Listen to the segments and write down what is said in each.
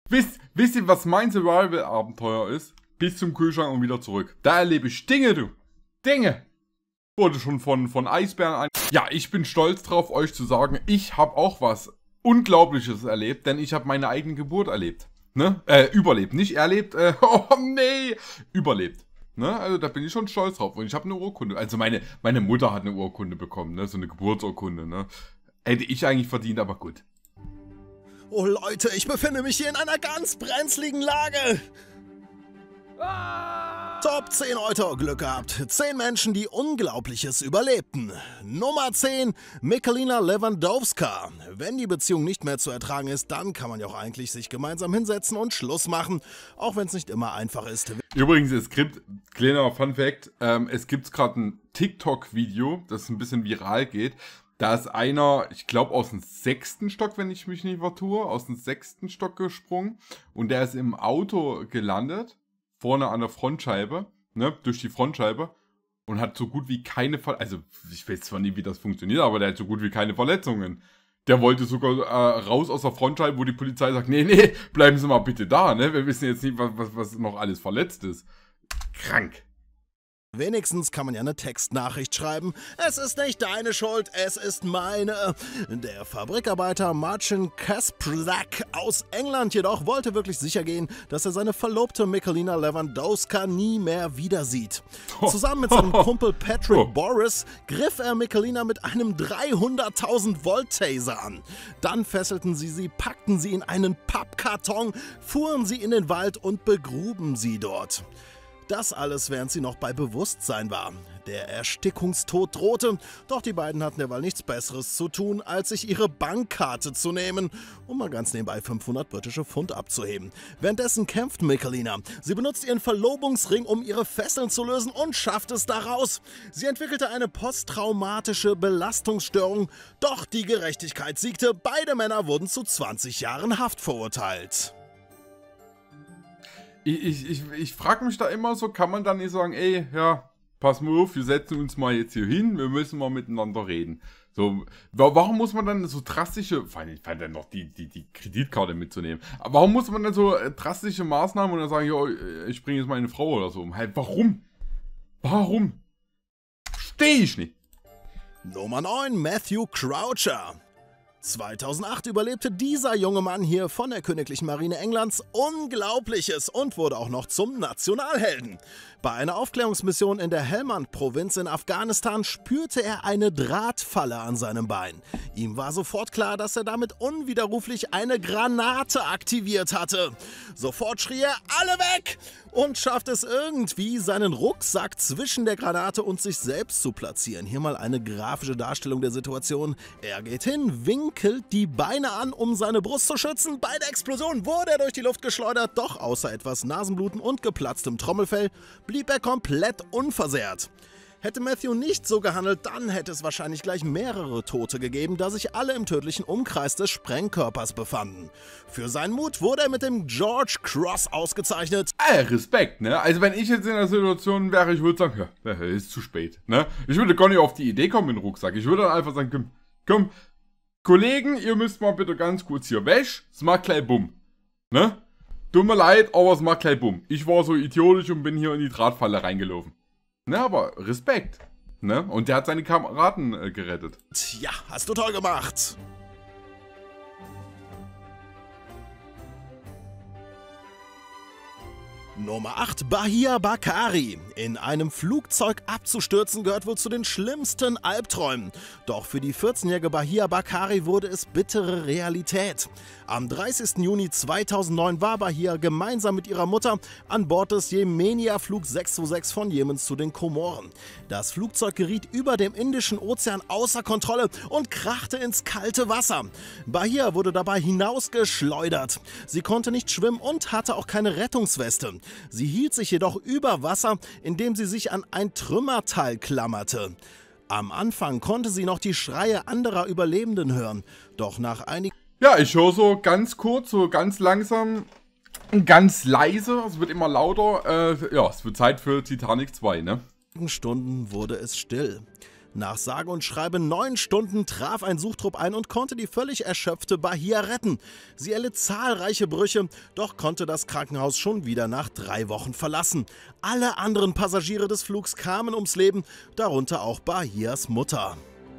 Wisst ihr, was mein Survival-Abenteuer ist? Bis zum Kühlschrank und wieder zurück. Da erlebe ich Dinge, du. Dinge. Wurde schon von Eisbären ein. Ja, ich bin stolz drauf, euch zu sagen, ich habe auch was Unglaubliches erlebt, denn ich habe meine eigene Geburt erlebt. Ne? Überlebt. Nicht erlebt, oh nee, überlebt. Ne? Also da bin ich schon stolz drauf. Und ich habe eine Urkunde. Also meine Mutter hat eine Urkunde bekommen, ne? So eine Geburtsurkunde, ne? Hätte ich eigentlich verdient, aber gut. Oh Leute, ich befinde mich hier in einer ganz brenzligen Lage. Top 10 heute Glück gehabt. 10 Menschen, die Unglaubliches überlebten. Nummer 10, Michalina Lewandowska. Wenn die Beziehung nicht mehr zu ertragen ist, dann kann man ja auch eigentlich sich gemeinsam hinsetzen und Schluss machen. Auch wenn es nicht immer einfach ist. Übrigens, es gibt, kleiner Fun Fact, es gibt gerade ein TikTok-Video, das ein bisschen viral geht. Da ist einer, ich glaube aus dem 6. Stock, wenn ich mich nicht vertue, aus dem 6. Stock gesprungen. Und der ist im Auto gelandet, vorne an der Frontscheibe, ne, durch die Frontscheibe. Und hat so gut wie keine Verletzungen, also ich weiß zwar nie, wie das funktioniert, aber der hat so gut wie keine Verletzungen. Der wollte sogar raus aus der Frontscheibe, wo die Polizei sagt, nee, bleiben Sie mal bitte da, ne, wir wissen jetzt nicht, was noch alles verletzt ist. Krank. Wenigstens kann man ja eine Textnachricht schreiben. Es ist nicht deine Schuld, es ist meine. Der Fabrikarbeiter Marcin Kasprzack aus England jedoch wollte wirklich sicher gehen, dass er seine Verlobte Michalina Lewandowska nie mehr wieder sieht. Zusammen mit seinem Kumpel Patrick Boris griff er Michalina mit einem 300.000 Volt Taser an. Dann fesselten sie, packten sie in einen Pappkarton, fuhren sie in den Wald und begruben sie dort. Das alles, während sie noch bei Bewusstsein war. Der Erstickungstod drohte, doch die beiden hatten derweil nichts Besseres zu tun, als sich ihre Bankkarte zu nehmen, um mal ganz nebenbei 500 britische Pfund abzuheben. Währenddessen kämpft Michalina. Sie benutzt ihren Verlobungsring, um ihre Fesseln zu lösen und schafft es daraus. Sie entwickelte eine posttraumatische Belastungsstörung, doch die Gerechtigkeit siegte. Beide Männer wurden zu 20 Jahren Haft verurteilt. Ich frage mich da immer so, kann man dann nicht sagen, ey, ja, pass mal auf, wir setzen uns mal jetzt hier hin, wir müssen mal miteinander reden. So, warum muss man dann so drastische, vor allem dann noch die Kreditkarte mitzunehmen, aber warum muss man dann so drastische Maßnahmen und dann sagen, ja, ich bringe jetzt meine Frau oder so um? Halt, warum? Warum? Verstehe ich nicht. Nummer 9, Matthew Croucher. 2008 überlebte dieser junge Mann hier von der Königlichen Marine Englands Unglaubliches und wurde auch noch zum Nationalhelden. Bei einer Aufklärungsmission in der Helmand-Provinz in Afghanistan spürte er eine Drahtfalle an seinem Bein. Ihm war sofort klar, dass er damit unwiderruflich eine Granate aktiviert hatte. Sofort schrie er, alle weg! Und schafft es irgendwie, seinen Rucksack zwischen der Granate und sich selbst zu platzieren. Hier mal eine grafische Darstellung der Situation. Er geht hin, winkelt die Beine an, um seine Brust zu schützen. Bei der Explosion wurde er durch die Luft geschleudert, doch außer etwas Nasenbluten und geplatztem Trommelfell blieb er komplett unversehrt. Hätte Matthew nicht so gehandelt, dann hätte es wahrscheinlich gleich mehrere Tote gegeben, da sich alle im tödlichen Umkreis des Sprengkörpers befanden. Für seinen Mut wurde er mit dem George Cross ausgezeichnet. Respekt, ne? Also wenn ich jetzt in der Situation wäre, ich würde sagen, ja, ist zu spät, ne? Ich würde gar nicht auf die Idee kommen in den Rucksack. Ich würde dann einfach sagen, komm, Kollegen, ihr müsst mal bitte ganz kurz hier weg, es macht gleich Bumm, ne? Tut mir leid, aber es macht gleich Bumm. Ich war so idiotisch und bin hier in die Drahtfalle reingelaufen. Ne, aber Respekt. Ne? Und der hat seine Kameraden gerettet. Ja, hast du toll gemacht. Nummer 8, Bahia Bakari. In einem Flugzeug abzustürzen gehört wohl zu den schlimmsten Albträumen. Doch für die 14-jährige Bahia Bakari wurde es bittere Realität. Am 30. Juni 2009 war Bahia gemeinsam mit ihrer Mutter an Bord des Yemenia Flug 626 von Jemen zu den Komoren. Das Flugzeug geriet über dem Indischen Ozean außer Kontrolle und krachte ins kalte Wasser. Bahia wurde dabei hinausgeschleudert. Sie konnte nicht schwimmen und hatte auch keine Rettungsweste. Sie hielt sich jedoch über Wasser, indem sie sich an ein Trümmerteil klammerte. Am Anfang konnte sie noch die Schreie anderer Überlebenden hören, doch nach einigen... Ja, ich höre so ganz kurz, so ganz langsam, ganz leise, es wird immer lauter. Ja, es wird Zeit für Titanic 2, ne? Stunden wurde es still. Nach sage und schreibe 9 Stunden traf ein Suchtrupp ein und konnte die völlig erschöpfte Bahia retten. Sie erlitt zahlreiche Brüche, doch konnte das Krankenhaus schon wieder nach 3 Wochen verlassen. Alle anderen Passagiere des Flugs kamen ums Leben, darunter auch Bahias Mutter.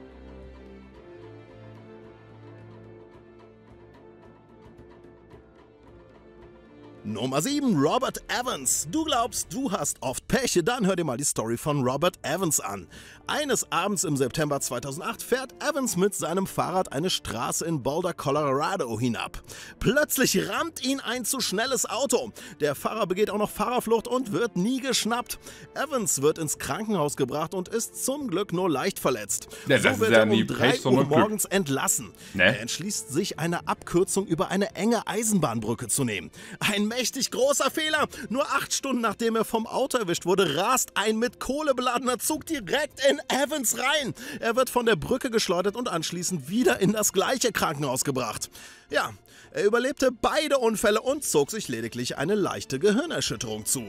Nummer 7, Robert Evans. Du glaubst, du hast oft Pech, dann hör dir mal die Story von Robert Evans an. Eines Abends im September 2008 fährt Evans mit seinem Fahrrad eine Straße in Boulder, Colorado hinab. Plötzlich rammt ihn ein zu schnelles Auto. Der Fahrer begeht auch noch Fahrerflucht und wird nie geschnappt. Evans wird ins Krankenhaus gebracht und ist zum Glück nur leicht verletzt. Ja, so wird er um 3 Uhr morgens entlassen. Ne? Er entschließt sich, eine Abkürzung über eine enge Eisenbahnbrücke zu nehmen. Ein mächtig großer Fehler. Nur 8 Stunden nachdem er vom Auto erwischt wurde, rast ein mit Kohle beladener Zug direkt in Evans rein. Er wird von der Brücke geschleudert und anschließend wieder in das gleiche Krankenhaus gebracht. Ja, er überlebte beide Unfälle und zog sich lediglich eine leichte Gehirnerschütterung zu.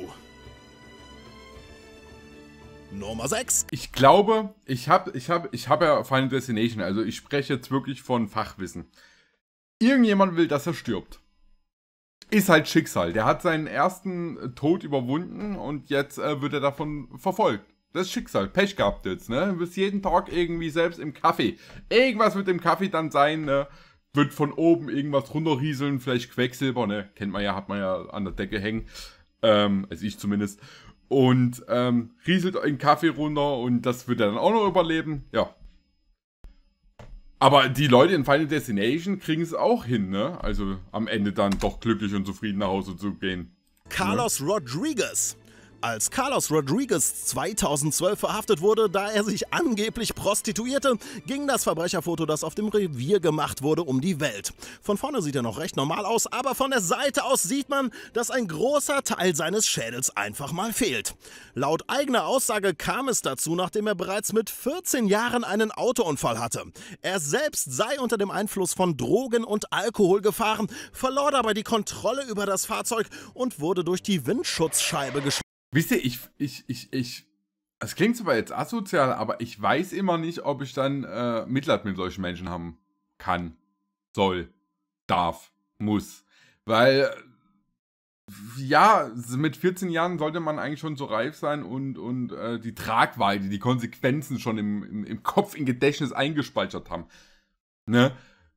Nummer 6. Ich glaube, ich hab ja Final Destination, also ich spreche jetzt wirklich von Fachwissen. Irgendjemand will, dass er stirbt. Ist halt Schicksal. Der hat seinen ersten Tod überwunden und jetzt wird er davon verfolgt. Das ist Schicksal. Pech gehabt jetzt, ne? Du bist jeden Tag irgendwie selbst im Kaffee. Irgendwas wird im Kaffee dann sein, ne? Wird von oben irgendwas runterrieseln, vielleicht Quecksilber, ne? Kennt man ja, hat man ja an der Decke hängen. Also ich zumindest. Und rieselt in Kaffee runter und das wird er dann auch noch überleben. Ja. Aber die Leute in Final Destination kriegen es auch hin, ne? Also am Ende dann doch glücklich und zufrieden nach Hause zu gehen. Carlos Rodriguez. Als Carlos Rodriguez 2012 verhaftet wurde, da er sich angeblich prostituierte, ging das Verbrecherfoto, das auf dem Revier gemacht wurde, um die Welt. Von vorne sieht er noch recht normal aus, aber von der Seite aus sieht man, dass ein großer Teil seines Schädels einfach mal fehlt. Laut eigener Aussage kam es dazu, nachdem er bereits mit 14 Jahren einen Autounfall hatte. Er selbst sei unter dem Einfluss von Drogen und Alkohol gefahren, verlor dabei die Kontrolle über das Fahrzeug und wurde durch die Windschutzscheibe geschlagen. Wisst ihr, es klingt zwar jetzt asozial, aber ich weiß immer nicht, ob ich dann Mitleid mit solchen Menschen haben kann, soll, darf, muss. Weil, ja, mit 14 Jahren sollte man eigentlich schon so reif sein und die Tragweite, die Konsequenzen schon im Kopf, im Gedächtnis eingespeichert haben. Ne?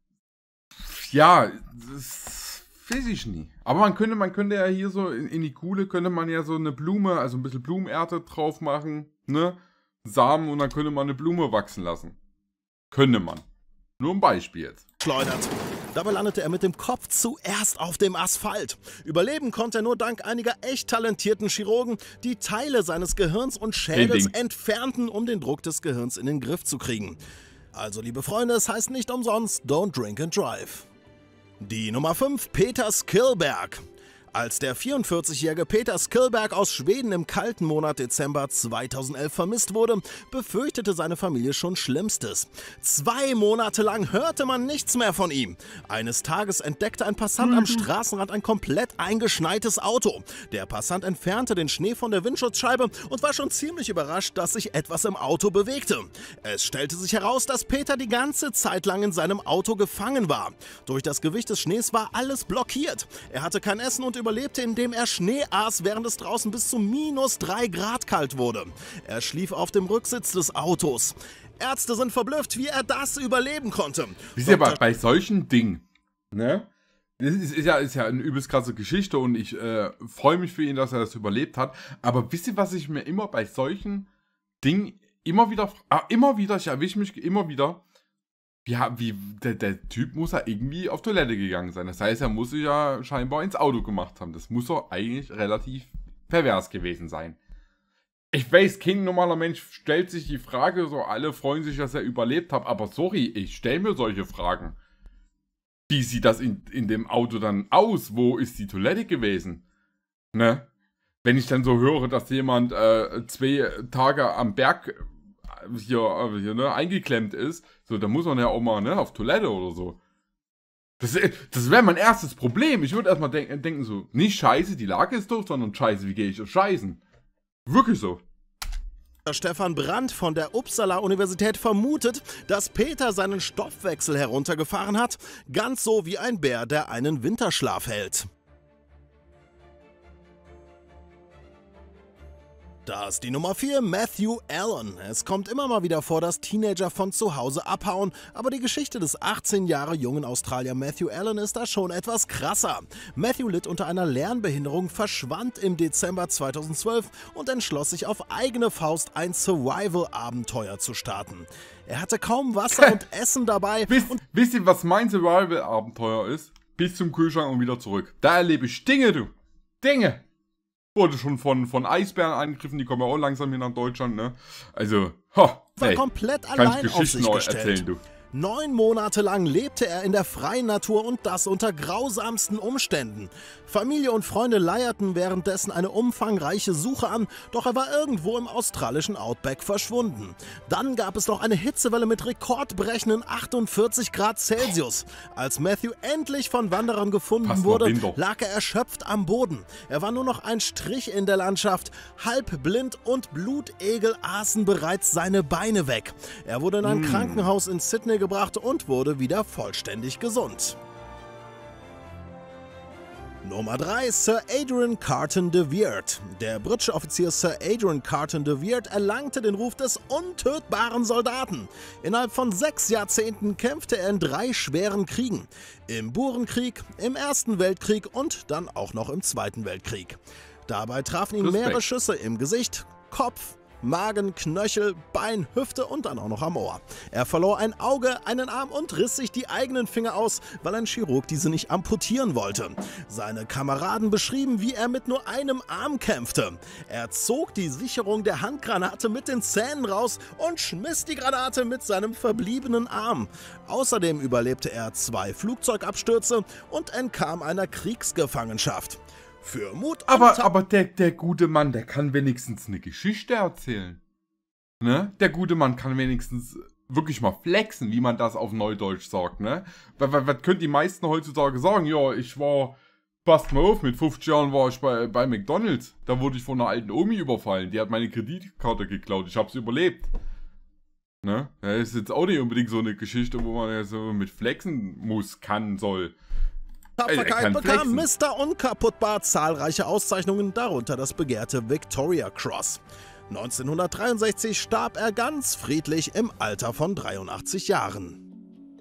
Ja, das weiß ich nie. Aber man könnte ja hier so in die Kuhle könnte man ja so eine Blume, also ein bisschen Blumenerde drauf machen, ne? Samen und dann könnte man eine Blume wachsen lassen. Könnte man. Nur ein Beispiel jetzt. Schleudert. Dabei landete er mit dem Kopf zuerst auf dem Asphalt. Überleben konnte er nur dank einiger echt talentierten Chirurgen, die Teile seines Gehirns und Schädels entfernten, um den Druck des Gehirns in den Griff zu kriegen. Also, liebe Freunde, es heißt nicht umsonst, don't drink and drive. Die Nummer 5, Peter Skillberg. Als der 44-jährige Peter Skillberg aus Schweden im kalten Monat Dezember 2011 vermisst wurde, befürchtete seine Familie schon Schlimmstes. 2 Monate lang hörte man nichts mehr von ihm. Eines Tages entdeckte ein Passant am Straßenrand ein komplett eingeschneites Auto. Der Passant entfernte den Schnee von der Windschutzscheibe und war schon ziemlich überrascht, dass sich etwas im Auto bewegte. Es stellte sich heraus, dass Peter die ganze Zeit lang in seinem Auto gefangen war. Durch das Gewicht des Schnees war alles blockiert. Er hatte kein Essen und überlebte, indem er Schnee aß, während es draußen bis zu -3 Grad kalt wurde. Er schlief auf dem Rücksitz des Autos. Ärzte sind verblüfft, wie er das überleben konnte. Wisst ihr, aber bei solchen Dingen, ne? Das ist ja eine übelst krasse Geschichte und ich freue mich für ihn, dass er das überlebt hat. Aber wisst ihr, was ich mir immer bei solchen Dingen ich erwische mich immer wieder, ja, der Typ muss ja irgendwie auf Toilette gegangen sein. Das heißt, er muss sich ja scheinbar ins Auto gemacht haben. Das muss doch eigentlich relativ pervers gewesen sein. Ich weiß, kein normaler Mensch stellt sich die Frage, so alle freuen sich, dass er überlebt hat. Aber sorry, ich stelle mir solche Fragen. Wie sieht das in dem Auto dann aus? Wo ist die Toilette gewesen? Ne? Wenn ich dann so höre, dass jemand 2 Tage am Berg hier ne, eingeklemmt ist, so, da muss man ja auch mal, ne, auf Toilette oder so. Das wäre mein erstes Problem. Ich würde erstmal denken so, nicht scheiße, die Lage ist doof, sondern scheiße, wie gehe ich scheißen? Wirklich so. Stefan Brandt von der Uppsala-Universität vermutet, dass Peter seinen Stoffwechsel heruntergefahren hat, ganz so wie ein Bär, der einen Winterschlaf hält. Da ist die Nummer 4, Matthew Allen. Es kommt immer mal wieder vor, dass Teenager von zu Hause abhauen, aber die Geschichte des 18 Jahre jungen Australier Matthew Allen ist da schon etwas krasser. Matthew litt unter einer Lernbehinderung, verschwand im Dezember 2012 und entschloss sich auf eigene Faust ein Survival-Abenteuer zu starten. Er hatte kaum Wasser und Essen dabei. Wisst ihr, was mein Survival-Abenteuer ist? Bis zum Kühlschrank und wieder zurück. Da erlebe ich Dinge, du. Dinge. Wurde schon von Eisbären angegriffen, die kommen ja auch langsam hier nach Deutschland, ne? Also, war komplett allein auf sich gestellt. Erzählen, du. 9 Monate lang lebte er in der freien Natur und das unter grausamsten Umständen. Familie und Freunde leierten währenddessen eine umfangreiche Suche an, doch er war irgendwo im australischen Outback verschwunden. Dann gab es noch eine Hitzewelle mit rekordbrechenden 48 Grad Celsius. Als Matthew endlich von Wanderern gefunden wurde, lag er erschöpft am Boden. Er war nur noch ein Strich in der Landschaft. Halb blind und Blutegel aßen bereits seine Beine weg. Er wurde in ein Krankenhaus in Sydney gebracht und wurde wieder vollständig gesund. Nummer 3, Sir Adrian Carton de Weert. Der britische Offizier Sir Adrian Carton de Weert erlangte den Ruf des untötbaren Soldaten. Innerhalb von 6 Jahrzehnten kämpfte er in 3 schweren Kriegen. Im Burenkrieg, im Ersten Weltkrieg und dann auch noch im Zweiten Weltkrieg. Dabei trafen ihn mehrere Schüsse im Gesicht, Kopf, Magen, Knöchel, Bein, Hüfte und dann auch noch am Ohr. Er verlor ein Auge, einen Arm und riss sich die eigenen Finger aus, weil ein Chirurg diese nicht amputieren wollte. Seine Kameraden beschrieben, wie er mit nur einem Arm kämpfte. Er zog die Sicherung der Handgranate mit den Zähnen raus und schmiss die Granate mit seinem verbliebenen Arm. Außerdem überlebte er 2 Flugzeugabstürze und entkam einer Kriegsgefangenschaft. Für Mut und aber der gute Mann, der kann wenigstens eine Geschichte erzählen. Ne? Der gute Mann kann wenigstens wirklich mal flexen, wie man das auf Neudeutsch sagt, ne? Was können die meisten heutzutage sagen? Ja, passt mal auf, mit 50 Jahren war ich bei McDonald's. Da wurde ich von einer alten Omi überfallen. Die hat meine Kreditkarte geklaut. Ich hab's überlebt. Ne? Das ist jetzt auch nicht unbedingt so eine Geschichte, wo man ja so mit flexen muss, kann, soll. Tapferkeit bekam Mr. Unkaputtbar zahlreiche Auszeichnungen, darunter das begehrte Victoria Cross. 1963 starb er ganz friedlich im Alter von 83 Jahren.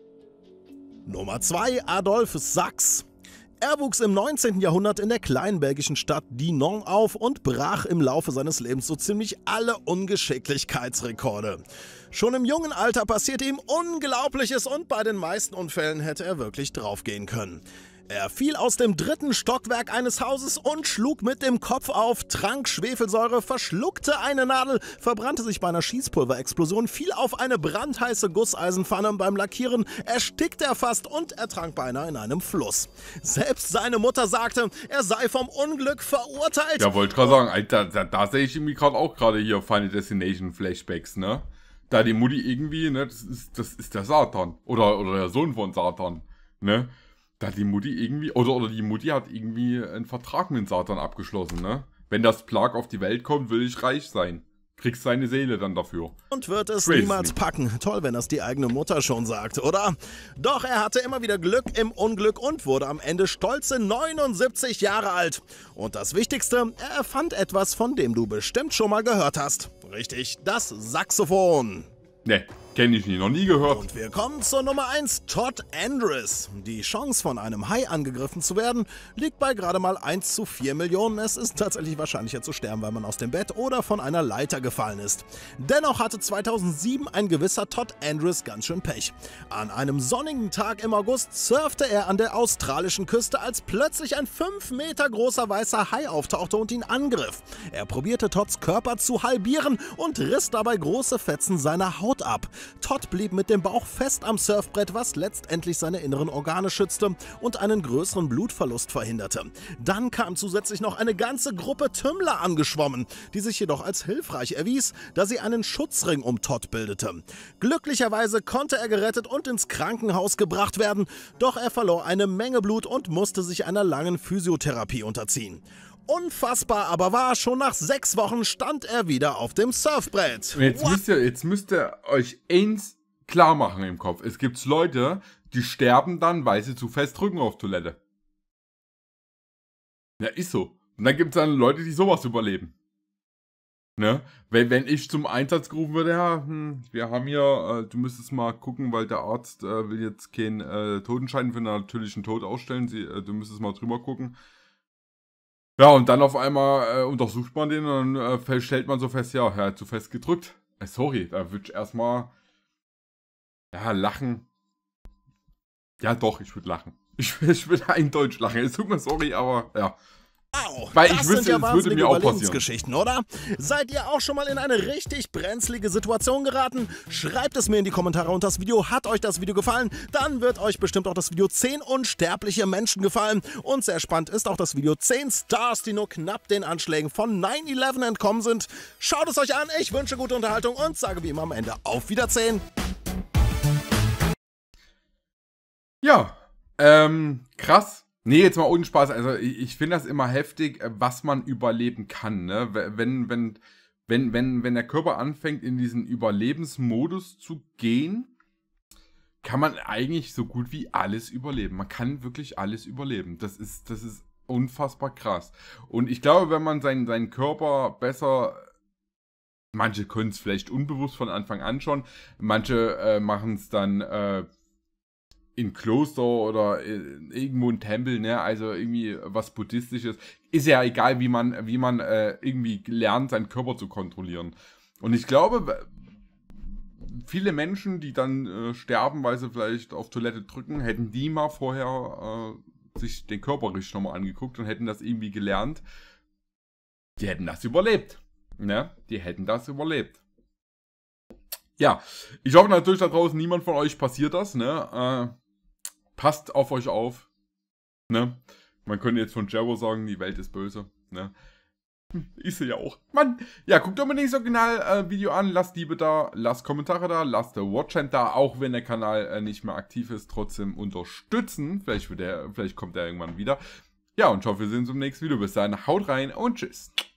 Nummer 2, Adolf Sachs. Er wuchs im 19. Jahrhundert in der kleinen belgischen Stadt Dinant auf und brach im Laufe seines Lebens so ziemlich alle Ungeschicklichkeitsrekorde. Schon im jungen Alter passierte ihm Unglaubliches und bei den meisten Unfällen hätte er wirklich draufgehen können. Er fiel aus dem 3. Stockwerk eines Hauses und schlug mit dem Kopf auf, trank Schwefelsäure, verschluckte eine Nadel, verbrannte sich bei einer Schießpulverexplosion, fiel auf eine brandheiße Gusseisenpfanne beim Lackieren, erstickte er fast und ertrank beinahe in einem Fluss. Selbst seine Mutter sagte, er sei vom Unglück verurteilt. Ja, wollte ich gerade sagen, Alter, da sehe ich irgendwie gerade hier Final Destination Flashbacks, ne? Da die Mutti irgendwie, ne, das ist der Satan. Oder der Sohn von Satan, ne? Da hat die Mutti irgendwie, oder die Mutti hat irgendwie einen Vertrag mit Satan abgeschlossen, ne? Wenn das Plag auf die Welt kommt, will ich reich sein. Kriegst seine Seele dann dafür. Und wird es niemals packen. Toll, wenn das die eigene Mutter schon sagt, oder? Doch er hatte immer wieder Glück im Unglück und wurde am Ende stolze 79 Jahre alt. Und das Wichtigste, er erfand etwas, von dem du bestimmt schon mal gehört hast. Richtig, das Saxophon. Ne, kenne ich nie, noch nie gehört. Und wir kommen zur Nummer 1, Todd Andrews. Die Chance, von einem Hai angegriffen zu werden, liegt bei gerade mal 1 zu 4 Millionen. Es ist tatsächlich wahrscheinlicher zu sterben, weil man aus dem Bett oder von einer Leiter gefallen ist. Dennoch hatte 2007 ein gewisser Todd Andrews ganz schön Pech. An einem sonnigen Tag im August surfte er an der australischen Küste, als plötzlich ein 5 Meter großer weißer Hai auftauchte und ihn angriff. Er probierte Todds Körper zu halbieren und riss dabei große Fetzen seiner Haut ab. Todd blieb mit dem Bauch fest am Surfbrett, was letztendlich seine inneren Organe schützte und einen größeren Blutverlust verhinderte. Dann kam zusätzlich noch eine ganze Gruppe Tümmler angeschwommen, die sich jedoch als hilfreich erwies, da sie einen Schutzring um Todd bildete. Glücklicherweise konnte er gerettet und ins Krankenhaus gebracht werden, doch er verlor eine Menge Blut und musste sich einer langen Physiotherapie unterziehen. Unfassbar aber wahr, schon nach 6 Wochen stand er wieder auf dem Surfbrett. Jetzt müsst ihr euch eins klar machen im Kopf. Es gibt Leute, die sterben dann, weil sie zu fest drücken auf Toilette. Ja, ist so. Und dann gibt es dann Leute, die sowas überleben. Ne? Wenn ich zum Einsatz gerufen würde, ja, wir haben hier, du müsstest mal gucken, weil der Arzt will jetzt keinen Totenschein für einen natürlichen Tod ausstellen, du müsstest mal drüber gucken. Ja, und dann auf einmal untersucht man den und dann stellt man so fest, ja, er hat zu fest gedrückt. Sorry, da würde ich erstmal, ja, lachen. Ja doch, ich würde lachen. Ich würde eindeutig lachen. Es tut mir sorry, aber ja. Wow, weil das ich wüsste, sind ja es würde wahnsinnige mir auch passieren. Überlebensgeschichten, oder? Seid ihr auch schon mal in eine richtig brenzlige Situation geraten? Schreibt es mir in die Kommentare unter das Video. Hat euch das Video gefallen? Dann wird euch bestimmt auch das Video 10 unsterbliche Menschen gefallen. Und sehr spannend ist auch das Video 10 Stars, die nur knapp den Anschlägen von 9/11 entkommen sind. Schaut es euch an, ich wünsche gute Unterhaltung und sage wie immer am Ende auf Wiedersehen. Ja, krass. Nee, jetzt mal ohne Spaß. Also ich finde das immer heftig, was man überleben kann. Ne? Wenn der Körper anfängt, in diesen Überlebensmodus zu gehen, kann man eigentlich so gut wie alles überleben. Man kann wirklich alles überleben. Das ist unfassbar krass. Und ich glaube, wenn man seinen Körper besser... Manche können es vielleicht unbewusst von Anfang an schon. Manche machen es dann... in Kloster oder irgendwo ein Tempel, ne, also irgendwie was Buddhistisches. Ist ja egal, wie man irgendwie lernt, seinen Körper zu kontrollieren. Und ich glaube, viele Menschen, die dann sterben, weil sie vielleicht auf Toilette drücken, hätten die mal vorher sich den Körper richtig nochmal angeguckt und hätten das irgendwie gelernt. Die hätten das überlebt. Ne? Die hätten das überlebt. Ja, ich hoffe natürlich da draußen, niemand von euch passiert das, ne? Passt auf euch auf, ne? Man könnte jetzt von Jero sagen, die Welt ist böse, ne? Ist sie ja auch. Mann, ja, guckt unbedingt das Original-Video an, lasst Liebe da, lasst Kommentare da, lasst der Watchhand da, auch wenn der Kanal nicht mehr aktiv ist, trotzdem unterstützen. Vielleicht kommt er irgendwann wieder. Ja, und ich hoffe, wir sehen uns im nächsten Video. Bis dahin, haut rein und tschüss.